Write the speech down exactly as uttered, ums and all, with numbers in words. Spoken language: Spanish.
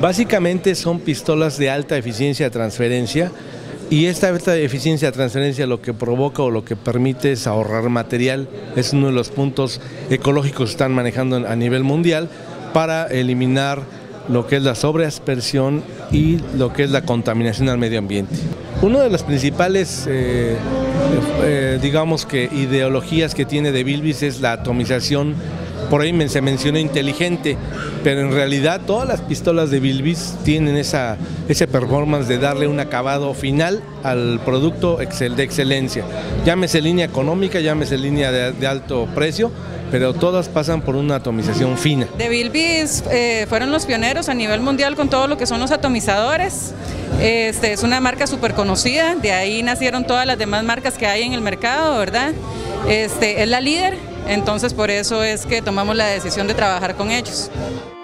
Básicamente son pistolas de alta eficiencia de transferencia, y esta alta eficiencia de transferencia lo que provoca o lo que permite es ahorrar material. Es uno de los puntos ecológicos que están manejando a nivel mundial para eliminar lo que es la sobreaspersión y lo que es la contaminación al medio ambiente. Una de las principales, eh, eh, digamos que ideologías que tiene de Bilbis es la atomización. Por ahí se mencionó inteligente, pero en realidad todas las pistolas de Bilbis tienen esa, ese performance de darle un acabado final al producto excel, de excelencia. Llámese línea económica, llámese línea de, de alto precio, pero todas pasan por una atomización fina. De Bilbis eh, fueron los pioneros a nivel mundial con todo lo que son los atomizadores. Este, es una marca súper conocida, de ahí nacieron todas las demás marcas que hay en el mercado, ¿verdad? Este, es la líder, entonces por eso es que tomamos la decisión de trabajar con ellos.